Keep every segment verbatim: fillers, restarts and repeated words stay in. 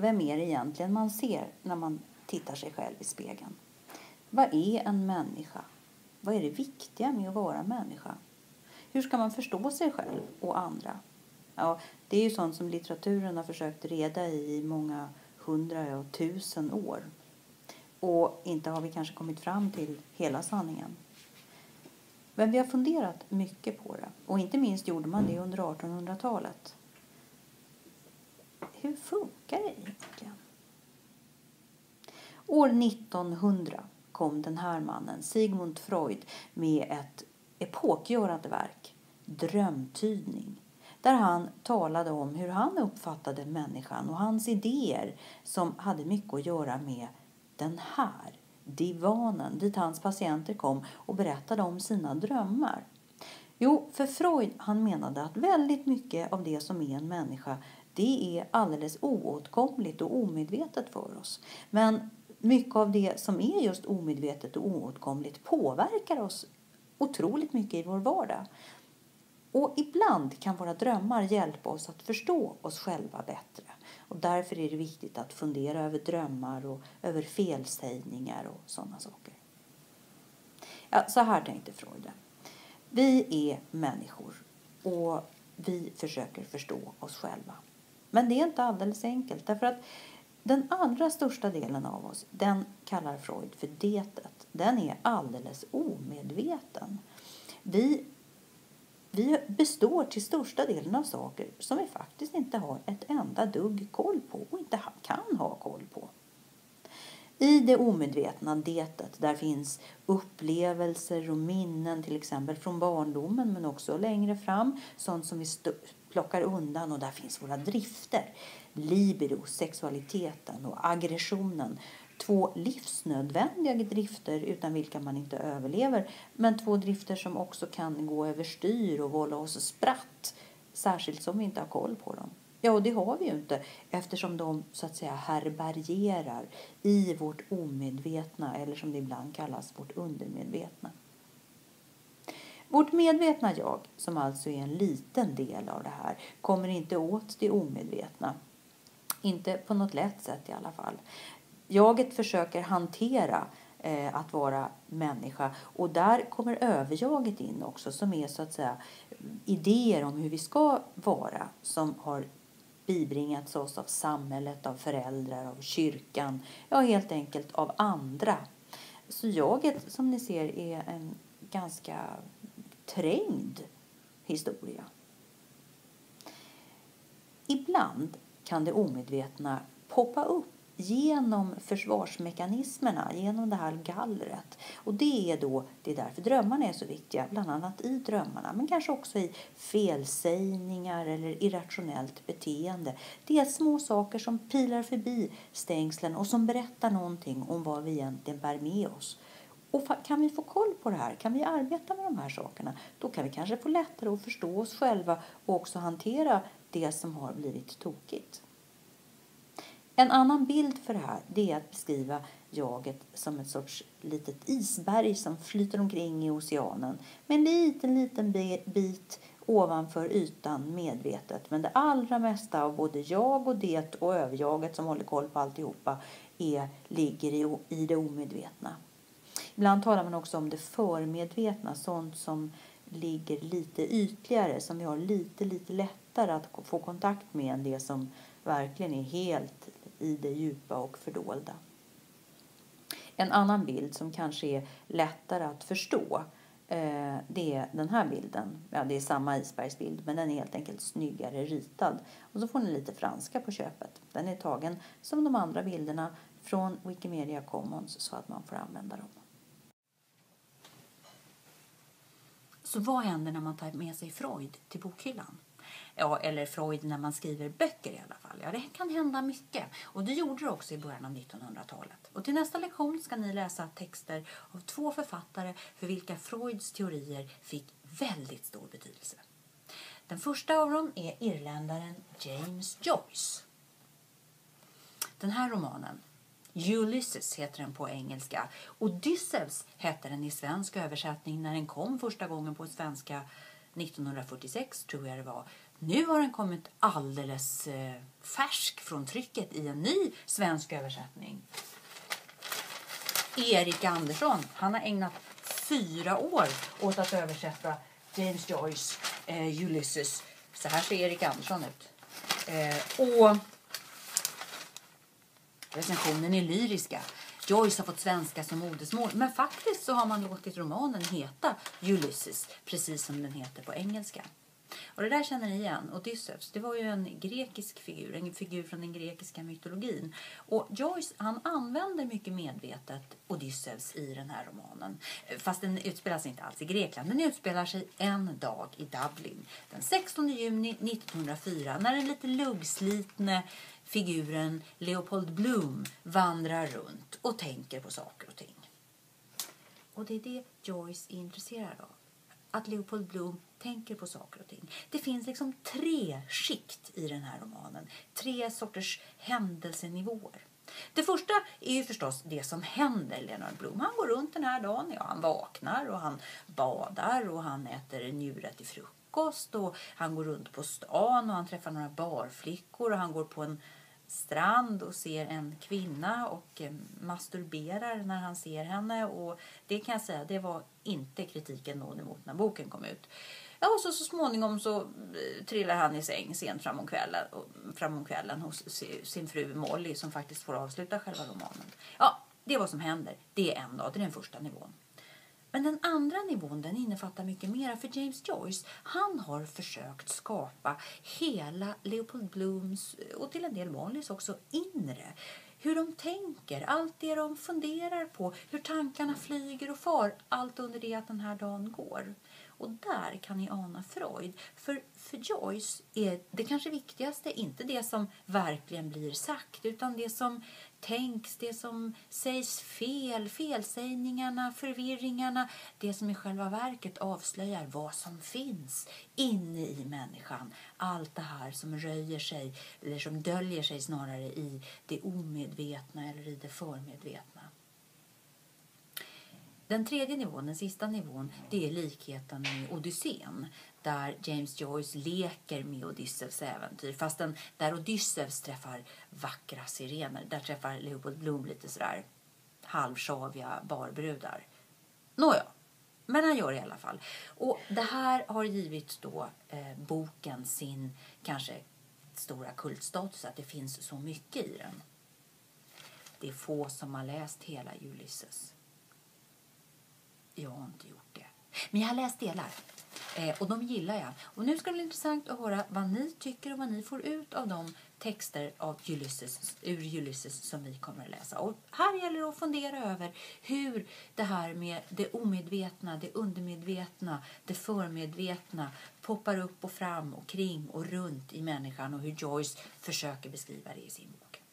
vem är det egentligen man ser när man tittar sig själv i spegeln? Vad är en människa? Vad är det viktiga med att vara människa? Hur ska man förstå sig själv och andra? Ja, det är ju sånt som litteraturen har försökt reda i i många hundra och tusen år. Och inte har vi kanske kommit fram till hela sanningen. Men vi har funderat mycket på det. Och inte minst gjorde man det under artonhundratalet. Hur funkar det egentligen? År nittonhundra kom den här mannen, Sigmund Freud, med ett epokgörande verk, Drömtydning. Där han talade om hur han uppfattade människan och hans idéer som hade mycket att göra med den här divanen dit hans patienter kom och berättade om sina drömmar. Jo, för Freud han menade att väldigt mycket av det som är en människa, det är alldeles oåtkomligt och omedvetet för oss. Men mycket av det som är just omedvetet och oåtkomligt påverkar oss otroligt mycket i vår vardag. Och ibland kan våra drömmar hjälpa oss att förstå oss själva bättre. Och därför är det viktigt att fundera över drömmar och över felsägningar och sådana saker. Ja, så här tänkte Freud. Vi är människor och vi försöker förstå oss själva. Men det är inte alldeles enkelt, därför att den allra största delen av oss, den kallar Freud för detet. Den är alldeles omedveten. Vi, vi består till största delen av saker som vi faktiskt inte har ett enda dugg koll på och inte kan ha koll på. I det omedvetna detet där finns upplevelser och minnen till exempel från barndomen men också längre fram. Sånt som vi st- plockar undan, och där finns våra drifter. Libido, sexualiteten och aggressionen. Två livsnödvändiga drifter utan vilka man inte överlever. Men två drifter som också kan gå överstyr och vålla oss spratt. Särskilt som vi inte har koll på dem. Ja, och det har vi ju inte eftersom de så att säga härbärgerar i vårt omedvetna, eller som det ibland kallas vårt undermedvetna. Vårt medvetna jag, som alltså är en liten del av det här, kommer inte åt det omedvetna. Inte på något lätt sätt i alla fall. Jaget försöker hantera eh, att vara människa, och där kommer överjaget in också, som är så att säga idéer om hur vi ska vara, som har bibringats oss av samhället, av föräldrar, av kyrkan, ja helt enkelt av andra. Så jaget som ni ser är en ganska trängd historia. Ibland kan det omedvetna poppa upp genom försvarsmekanismerna, genom det här gallret. Och det är då, det är därför drömmarna är så viktiga, bland annat i drömmarna, men kanske också i felsägningar eller irrationellt beteende. Det är små saker som pilar förbi stängslen och som berättar någonting om vad vi egentligen bär med oss. Och kan vi få koll på det här, kan vi arbeta med de här sakerna, då kan vi kanske få lättare att förstå oss själva och också hantera det som har blivit tokigt. En annan bild för det här, det är att beskriva jaget som ett sorts litet isberg som flyter omkring i oceanen med en liten, liten bit ovanför ytan medvetet. Men det allra mesta av både jag och det och överjaget som håller koll på alltihopa är, ligger i, i det omedvetna. Ibland talar man också om det förmedvetna, sånt som ligger lite ytligare, som vi har lite, lite lättare att få kontakt med än det som verkligen är helt i det djupa och fördolda. En annan bild som kanske är lättare att förstå, eh, det är den här bilden. Ja, det är samma isbergsbild, men den är helt enkelt snyggare ritad. Och så får ni lite franska på köpet. Den är tagen som de andra bilderna från Wikimedia Commons så att man får använda dem. Så vad händer när man tar med sig Freud till bokhyllan? Ja, eller Freud när man skriver böcker i alla fall. Ja, det kan hända mycket. Och det gjorde det också i början av nittonhundratalet. Och till nästa lektion ska ni läsa texter av två författare för vilka Freuds teorier fick väldigt stor betydelse. Den första av dem är irländaren James Joyce. Den här romanen, Ulysses heter den på engelska. Odysseus heter den i svensk översättning när den kom första gången på svenska nittonhundrafyrtiosex tror jag det var. Nu har den kommit alldeles eh, färsk från trycket i en ny svensk översättning. Erik Andersson, han har ägnat fyra år åt att översätta James Joyce eh, Ulysses. Så här ser Erik Andersson ut. Eh, och recensionen är lyriska. Joyce har fått svenska som modersmål, men faktiskt så har man låtit romanen heta Ulysses, precis som den heter på engelska. Och det där känner ni igen. Odysseus, det var ju en grekisk figur, en figur från den grekiska mytologin. Och Joyce, han använder mycket medvetet Odysseus i den här romanen. Fast den utspelar sig inte alls i Grekland. Den utspelar sig en dag i Dublin. Den sextonde juni nittonhundrafyra, när den lite luggslitne figuren Leopold Bloom vandrar runt och tänker på saker och ting. Och det är det Joyce är intresserad av. Att Leopold Bloom tänker på saker och ting. Det finns liksom tre skikt i den här romanen. Tre sorters händelsenivåer. Det första är ju förstås det som händer Leonard Bloom. Han går runt den här dagen. Ja, han vaknar och han badar och han äter en djurrätt i frukost. Och han går runt på stan och han träffar några barflickor och han går på en strand och ser en kvinna och masturberar när han ser henne. Och det kan jag säga, det var inte kritiken nåd emot när boken kom ut. Ja, och så, så småningom så trillar han i säng sent fram om kvällen, fram om kvällen hos sin fru Molly som faktiskt får avsluta själva romanen. Ja, det är vad som händer. Det är en dag, det är den första nivån. Men den andra nivån, den innefattar mycket mer, för James Joyce, han har försökt skapa hela Leopold Blooms och till en del Mollys också inre. Hur de tänker, allt det de funderar på, hur tankarna flyger och far, allt under det att den här dagen går. Och där kan ni ana Freud. För, för Joyce är det kanske viktigaste inte det som verkligen blir sagt, utan det som tänks, det som sägs fel, felsägningarna, förvirringarna, det som i själva verket avslöjar vad som finns inne i människan. Allt det här som röjer sig, eller som döljer sig snarare i det omedvetna eller i det förmedvetna. Den tredje nivån, den sista nivån, det är likheten med Odysseen. Där James Joyce leker med Odysseus äventyr. Fast den, där Odysseus träffar vackra sirener. Där träffar Leopold Bloom lite sådär halvsjaviga barbrudar. Nåja, men han gör det i alla fall. Och det här har givit då eh, boken sin kanske stora kultstatus. Att det finns så mycket i den. Det är få som har läst hela Ulysses. Jag har inte gjort det. Men jag har läst delar. Eh, och de gillar jag. Och nu ska det bli intressant att höra vad ni tycker och vad ni får ut av de texter av Ulysses, ur Ulysses som vi kommer att läsa. Och här gäller det att fundera över hur det här med det omedvetna, det undermedvetna, det förmedvetna poppar upp och fram och kring och runt i människan och hur Joyce försöker beskriva det i sin bok.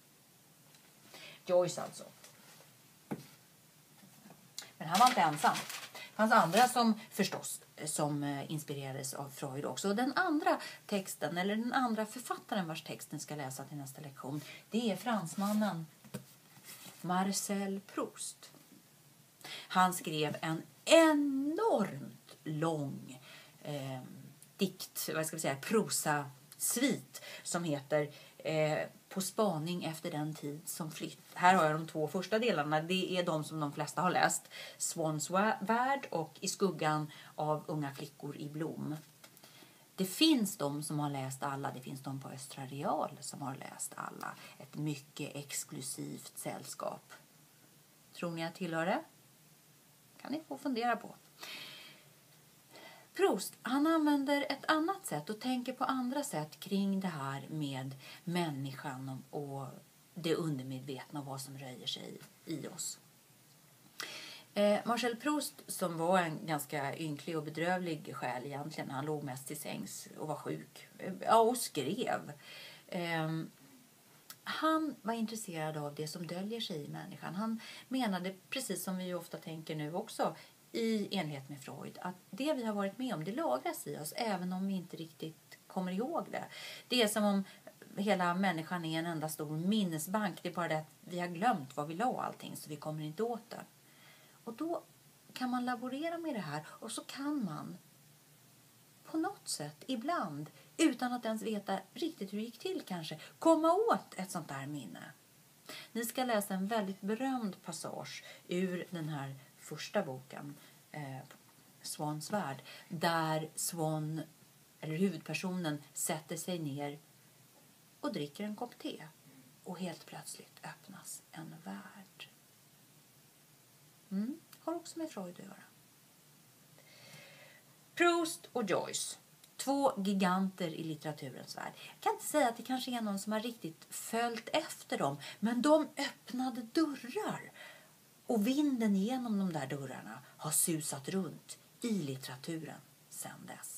Joyce alltså. Men han var inte ensam. Det fanns andra som förstås som inspirerades av Freud också. Och den andra texten, eller den andra författaren vars texten ska läsa till nästa lektion, det är fransmannen Marcel Proust. Han skrev en enormt lång eh, dikt, vad ska vi säga, prosa-svit som heter eh, På spaning efter den tid som flytt. Här har jag de två första delarna. Det är de som de flesta har läst. Swans värld och I skuggan av unga flickor i blom. Det finns de som har läst alla. Det finns de på Östra Real som har läst alla. Ett mycket exklusivt sällskap. Tror ni jag tillhör det? Kan ni få fundera på. Proust, han använder ett annat sätt och tänker på andra sätt kring det här med människan och det undermedvetna och vad som röjer sig i oss. Eh, Marcel Proust, som var en ganska ynklig och bedrövlig själ egentligen, han låg mest till sängs och var sjuk, ja, och skrev. Eh, han var intresserad av det som döljer sig i människan. Han menade, precis som vi ofta tänker nu också, i enlighet med Freud, att det vi har varit med om, det lagras i oss även om vi inte riktigt kommer ihåg det. Det är som om hela människan är en enda stor minnesbank. Det är bara det att vi har glömt vad vi la allting, så vi kommer inte åt det. Och då kan man laborera med det här och så kan man på något sätt ibland utan att ens veta riktigt hur det gick till kanske, komma åt ett sånt där minne. Ni ska läsa en väldigt berömd passage ur den här första boken, eh, Swans värld, där Swan, eller huvudpersonen, sätter sig ner och dricker en kopp te. Och helt plötsligt öppnas en värld. Mm. Har också med Freud att göra. Proust och Joyce. Två giganter i litteraturens värld. Jag kan inte säga att det kanske är någon som har riktigt följt efter dem. Men de öppnade dörrar. Och vinden genom de där dörrarna har susat runt i litteraturen sedan dess.